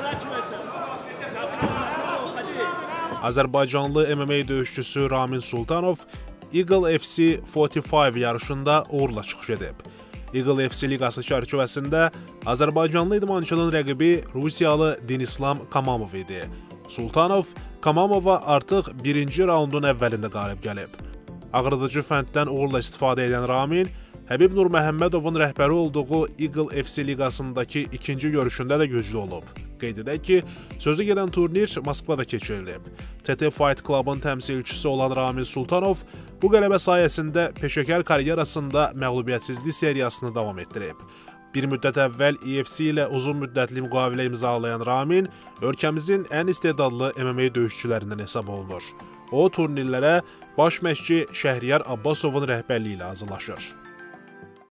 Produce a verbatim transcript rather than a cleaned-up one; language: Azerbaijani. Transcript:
Azərbaycanlı M M A döyüşçüsü Ramin Sultanov Eagle F C kırk beş yarışında uğurla çıxış edib. Eagle F C liqası çərçivəsində Azərbaycanlı idmançının rəqibi Rusiyalı Denislam Kamamov idi. Sultanov Kamamova artıq birinci raundun əvvəlində qalib gəlib. Ağrıdıcı fənddən uğurla istifadə edən Ramin, Həbib Nurməhəmmədovun rəhbəri olduğu Eagle F C liqasındakı ikinci görüşündə də güclü olub. Qeyd edək ki, sözü gedən turnir Moskvada keçirilib. T T Fight Club'ın təmsilçisi olan Ramin Sultanov bu qələbə sayəsində peşəkar karyerasında məğlubiyyətsizlik seriyasını davam etdirib. Bir müddət əvvəl E F C ilə uzun müddətli müqavilə imzalayan Ramin, ölkəmizin ən istedadlı M M A döyüşçülərindən hesab olunur. O, turnirlərə baş məşqçi Şəhriyar Abbasovun rəhbərliyi ilə hazırlaşır.